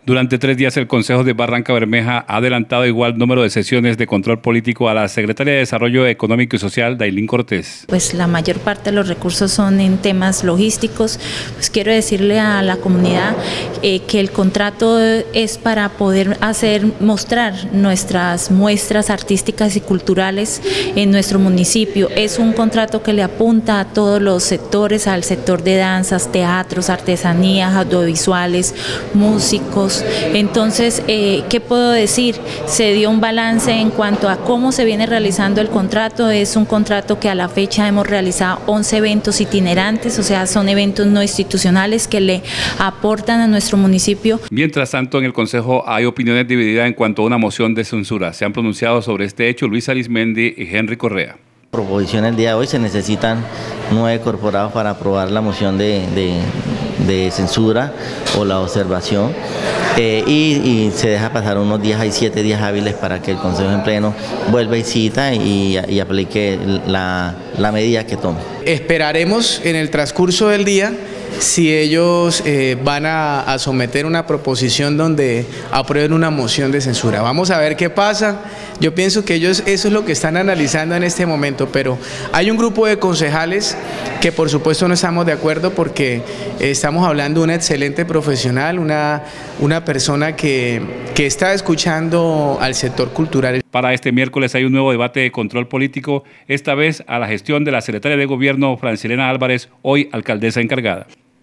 Durante 3 días el Consejo de Barranca Bermeja ha adelantado igual número de sesiones de control político a la Secretaria de Desarrollo Económico y Social, Dailín Cortés. Pues la mayor parte de los recursos son en temas logísticos. Pues quiero decirle a la comunidad que el contrato es para poder mostrar nuestras muestras artísticas y culturales en nuestro municipio. Es un contrato que le apunta a todos los sectores, al sector de danzas, teatros, artesanías, audiovisuales, músicos. Entonces, ¿qué puedo decir? Se dio un balance en cuanto a cómo se viene realizando el contrato. Es un contrato que a la fecha hemos realizado 11 eventos itinerantes, o sea, son eventos no institucionales que le aportan a nuestro municipio. Mientras tanto, en el Consejo hay opiniones divididas en cuanto a una moción de censura. Se han pronunciado sobre este hecho Luis Arismendi y Henry Correa. Proposición el día de hoy, se necesitan 9 corporados para aprobar la moción de censura o la observación y se deja pasar unos días, hay 7 días hábiles para que el Consejo en Pleno vuelva y cita y aplique la medida que tome. Esperaremos en el transcurso del día si ellos van a someter una proposición donde aprueben una moción de censura. Vamos a ver qué pasa. Yo pienso que ellos eso es lo que están analizando en este momento, pero hay un grupo de concejales que por supuesto no estamos de acuerdo porque estamos hablando de una excelente profesional, una persona que está escuchando al sector cultural. Para este miércoles hay un nuevo debate de control político, esta vez a la gestión de la secretaria de Gobierno, Francilena Álvarez, hoy alcaldesa encargada.